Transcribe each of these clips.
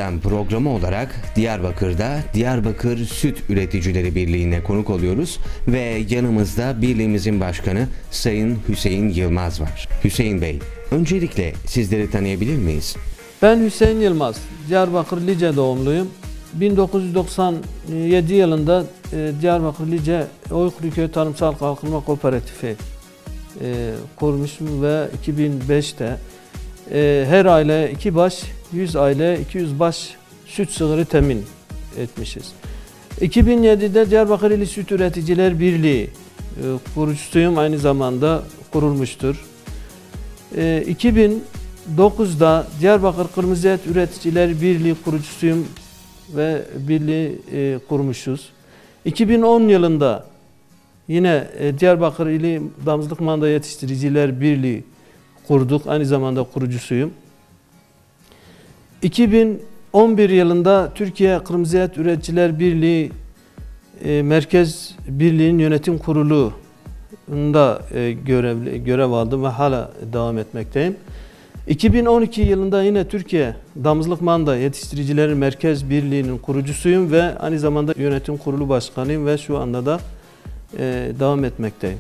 Gündem programı olarak Diyarbakır'da Diyarbakır Süt Üreticileri Birliği'ne konuk oluyoruz ve yanımızda birliğimizin başkanı Sayın Hüseyin Yılmaz var. Hüseyin Bey, öncelikle sizleri tanıyabilir miyiz? Ben Hüseyin Yılmaz, Diyarbakır Lice doğumluyum. 1997 yılında Diyarbakır Lice Oykuruköy Tarımsal Kalkınma Kooperatifi kurmuşum ve 2005'te her aile 2 baş, 100 aile 200 baş süt sığırı temin etmişiz. 2007'de Diyarbakır İli Süt Üreticiler Birliği kurucusuyum, aynı zamanda kurulmuştur. 2009'da Diyarbakır Kırmızı Et Üreticiler Birliği kurucusuyum ve birliği kurmuşuz. 2010 yılında yine Diyarbakır İli Damızlık Manda Yetiştiriciler Birliği kurduk. Aynı zamanda kurucusuyum. 2011 yılında Türkiye Kırmızı Et Üreticiler Birliği Merkez Birliği'nin yönetim kurulunda görev aldım ve hala devam etmekteyim. 2012 yılında yine Türkiye Damızlık Manda Yetiştiricileri Merkez Birliği'nin kurucusuyum ve aynı zamanda yönetim kurulu başkanıyım ve şu anda da devam etmekteyim.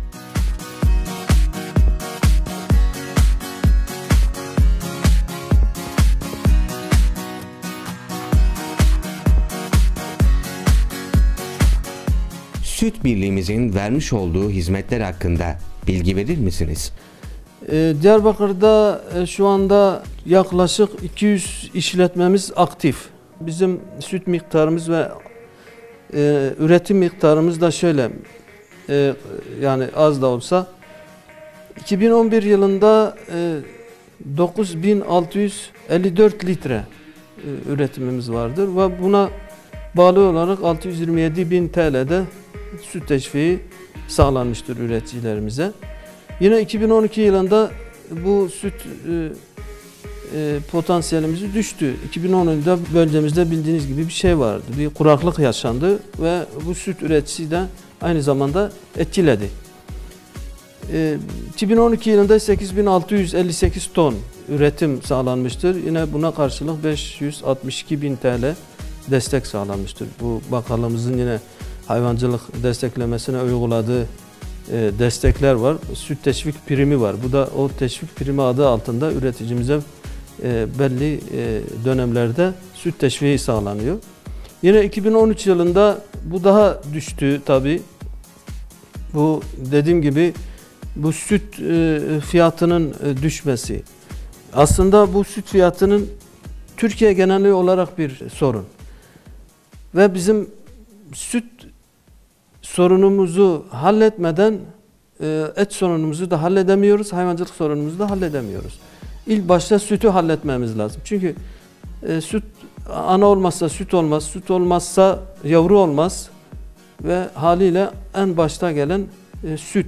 Süt Birliğimizin vermiş olduğu hizmetler hakkında bilgi verir misiniz? Diyarbakır'da şu anda yaklaşık 200 işletmemiz aktif. Bizim süt miktarımız ve üretim miktarımız da şöyle, yani az da olsa 2011 yılında 9654 litre üretimimiz vardır ve buna bağlı olarak 627.000 TL'de süt teşviği sağlanmıştır üreticilerimize. Yine 2012 yılında bu süt potansiyelimiz düştü. 2010'da bölgemizde bildiğiniz gibi bir şey vardı. Bir kuraklık yaşandı ve bu süt üreticisi de aynı zamanda etkiledi. 2012 yılında 8658 ton üretim sağlanmıştır. Yine buna karşılık 562.000 TL destek sağlanmıştır. Bu bakanlığımızın yine hayvancılık desteklemesine uyguladığı destekler var. Süt teşvik primi var. Bu da o teşvik primi adı altında üreticimize belli dönemlerde süt teşviği sağlanıyor. Yine 2013 yılında bu daha düştü tabi. Bu dediğim gibi bu süt fiyatının düşmesi. Aslında bu süt fiyatının Türkiye geneli olarak bir sorun. Ve bizim süt sorunumuzu halletmeden et sorunumuzu da halledemiyoruz, hayvancılık sorunumuzu da halledemiyoruz. İlk başta sütü halletmemiz lazım. Çünkü süt, ana olmazsa süt olmaz, süt olmazsa yavru olmaz ve haliyle en başta gelen süt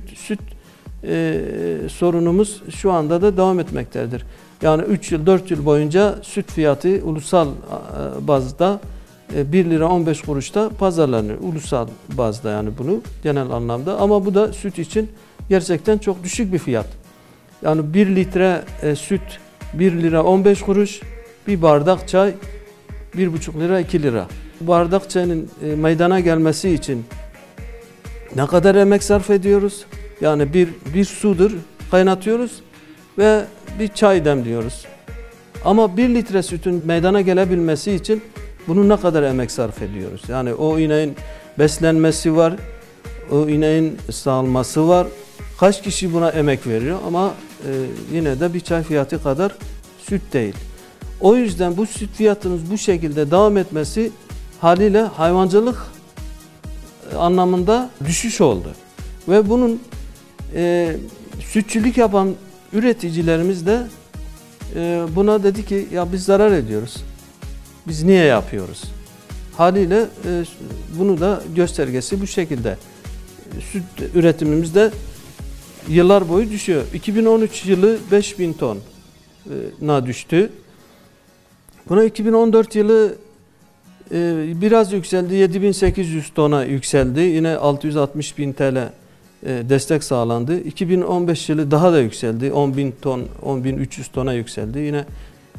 sorunumuz şu anda da devam etmektedir. Yani 3 yıl, 4 yıl boyunca süt fiyatı ulusal bazda 1 lira 15 kuruşta pazarlanıyor. Ulusal bazda, yani bunu genel anlamda. Ama bu da süt için gerçekten çok düşük bir fiyat. Yani 1 litre süt 1 lira 15 kuruş, bir bardak çay 1,5 lira 2 lira. Bu bardak çayın meydana gelmesi için ne kadar emek sarf ediyoruz? Yani bir sudur, kaynatıyoruz ve bir çay demliyoruz. Ama 1 litre sütün meydana gelebilmesi için bunun ne kadar emek sarf ediyoruz? Yani o ineğin beslenmesi var, o ineğin sağılması var. Kaç kişi buna emek veriyor ama yine de bir çay fiyatı kadar süt değil. O yüzden bu süt fiyatının bu şekilde devam etmesi haliyle hayvancılık anlamında düşüş oldu. Ve bunun sütçülük yapan üreticilerimiz de buna dedi ki ya biz zarar ediyoruz. Biz niye yapıyoruz? Haliyle bunu da göstergesi bu şekilde. Süt üretimimizde yıllar boyu düşüyor. 2013 yılı 5000 tona düştü. Buna 2014 yılı biraz yükseldi. 7800 tona yükseldi. Yine 660.000 TL destek sağlandı. 2015 yılı daha da yükseldi. 10.000 ton, 10.300 tona yükseldi. Yine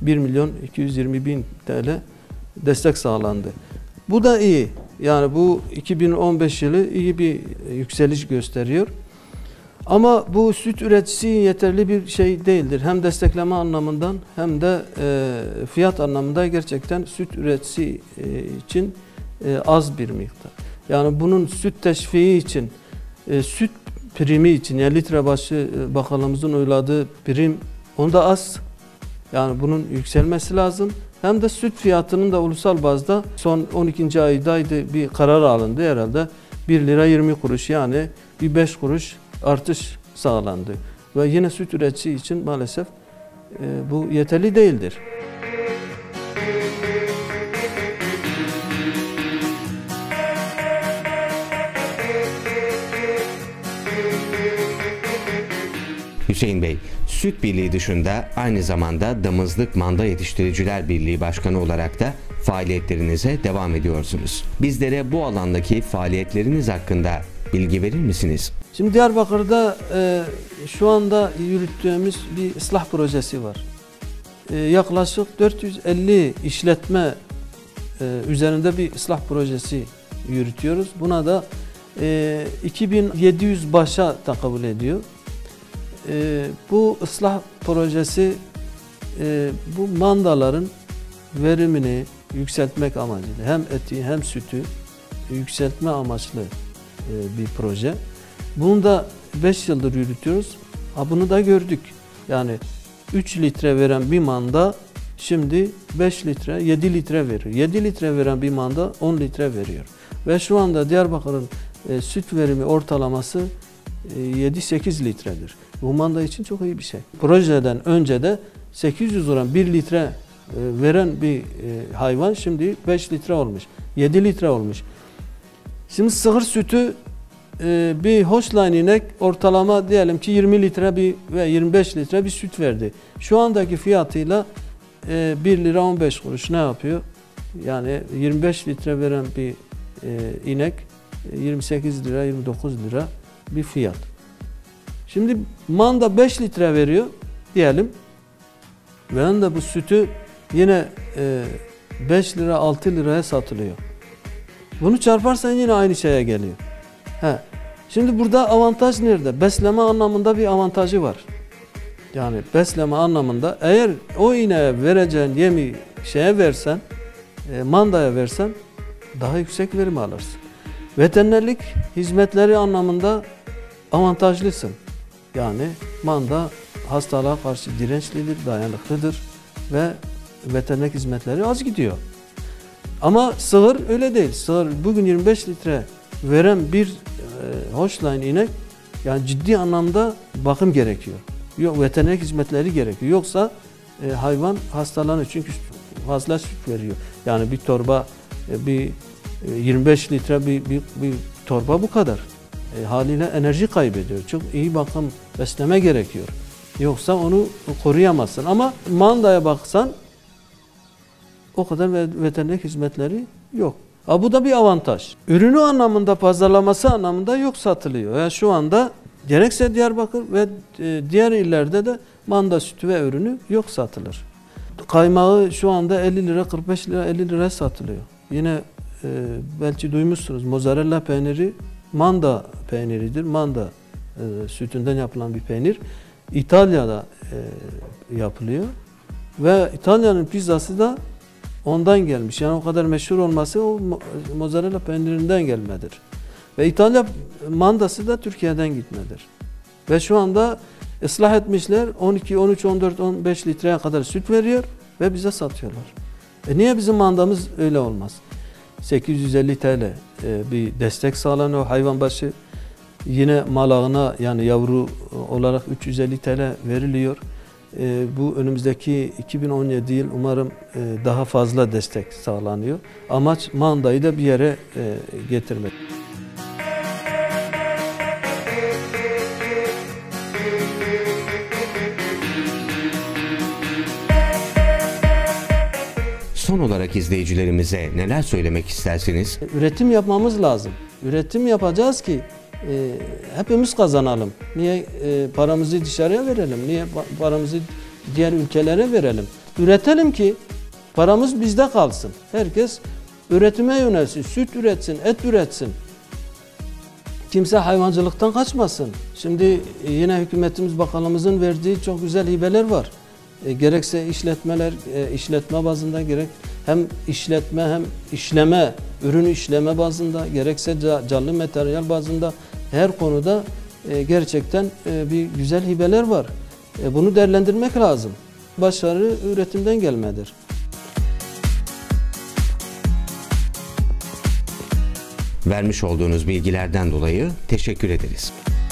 1.220.000 TL destek sağlandı. Bu da iyi. Yani bu 2015 yılı iyi bir yükseliş gösteriyor. Ama bu süt üreticisi yeterli bir şey değildir. Hem destekleme anlamından hem de fiyat anlamında gerçekten süt üreticisi için az bir miktar. Yani bunun süt teşviği için, süt primi için, yani litre başı bakanlığımızın uyguladığı prim onda az. Yani bunun yükselmesi lazım. Hem de süt fiyatının da ulusal bazda son 12. aydaydı bir karar alındı herhalde. 1 lira 20 kuruş yani bir 5 kuruş artış sağlandı. Ve yine süt üreticisi için maalesef bu yeterli değildir. Hüseyin Bey, Süt Birliği dışında aynı zamanda Damızlık Manda Yetiştiriciler Birliği Başkanı olarak da faaliyetlerinize devam ediyorsunuz. Bizlere bu alandaki faaliyetleriniz hakkında bilgi verir misiniz? Şimdi Diyarbakır'da şu anda yürüttüğümüz bir ıslah projesi var. Yaklaşık 450 işletme üzerinde bir ıslah projesi yürütüyoruz. Buna da 2700 başa tekabül ediyor. Bu ıslah projesi bu mandaların verimini yükseltmek amacıyla hem eti hem sütü yükseltme amaçlı bir proje. Bunu da 5 yıldır yürütüyoruz. Bunu da gördük. Yani 3 litre veren bir manda şimdi 5 litre, 7 litre veriyor. 7 litre veren bir manda 10 litre veriyor. Ve şu anda Diyarbakır'ın süt verimi ortalaması 7-8 litredir. Bu manda için çok iyi bir şey. Projeden önce de 800 gram 1 litre veren bir hayvan şimdi 5 litre olmuş. 7 litre olmuş. Şimdi sığır sütü bir Holstein inek ortalama diyelim ki 20 litre ve 25 litre bir süt verdi. Şu andaki fiyatıyla 1 lira 15 kuruş ne yapıyor? Yani 25 litre veren bir inek 28 lira 29 lira bir fiyat. Şimdi manda 5 litre veriyor diyelim. Ben de bu sütü yine 5 lira 6 liraya satılıyor. Bunu çarparsan yine aynı şeye geliyor. Şimdi burada avantaj nerede? Besleme anlamında bir avantajı var. Yani besleme anlamında eğer o ineğe vereceğin yemi şeye versen, mandaya versen daha yüksek verim alırsın. Veterinerlik hizmetleri anlamında avantajlısın. Yani manda hastalığa karşı dirençlidir, dayanıklıdır ve veterinerlik hizmetleri az gidiyor. Ama sığır öyle değil. Sığır bugün 25 litre veren bir Holstein inek yani ciddi anlamda bakım gerekiyor. Yok veterinerlik hizmetleri gerekiyor. Yoksa hayvan hastalanır çünkü fazla süt veriyor. Yani bir torba bir 25 litre bir torba bu kadar. Haliyle enerji kaybediyor. Çok iyi bakım, besleme gerekiyor. Yoksa onu koruyamazsın. Ama mandaya baksan o kadar veterinerlik hizmetleri yok. Bu da bir avantaj. Ürünü anlamında, pazarlaması anlamında yok satılıyor. Yani şu anda gerekse Diyarbakır ve diğer illerde de manda sütü ve ürünü yok satılır. Kaymağı şu anda 50 lira, 45 lira, 50 lira satılıyor. Yine belki duymuşsunuz mozzarella peyniri manda peyniridir. Manda sütünden yapılan bir peynir. İtalya'da yapılıyor. Ve İtalya'nın pizzası da ondan gelmiş. Yani o kadar meşhur olması o mozzarella peynirinden gelmedir. Ve İtalya mandası da Türkiye'den gitmedir. Ve şu anda ıslah etmişler 12, 13, 14, 15 litreye kadar süt veriyor ve bize satıyorlar. Niye bizim mandamız öyle olmaz? 850 TL bir destek sağlanıyor hayvan başı. Yine malağına yani yavru olarak 350 TL veriliyor. Bu önümüzdeki 2017 yıl umarım daha fazla destek sağlanıyor. Amaç mandayı da bir yere getirmek. Son olarak izleyicilerimize neler söylemek istersiniz? Üretim yapmamız lazım. Üretim yapacağız ki hepimiz kazanalım. Niye paramızı dışarıya verelim? Niye paramızı diğer ülkelere verelim? Üretelim ki paramız bizde kalsın. Herkes üretime yönelsin, süt üretsin, et üretsin. Kimse hayvancılıktan kaçmasın. Şimdi yine hükümetimiz, bakanlığımızın verdiği çok güzel hibeler var. Gerekse işletmeler, işletme bazında gerek hem işletme hem işleme, ürünü işleme bazında, gerekse canlı materyal bazında her konuda gerçekten bir güzel hibeler var. Bunu değerlendirmek lazım. Başarı üretimden gelmedir. Vermiş olduğunuz bilgilerden dolayı teşekkür ederiz.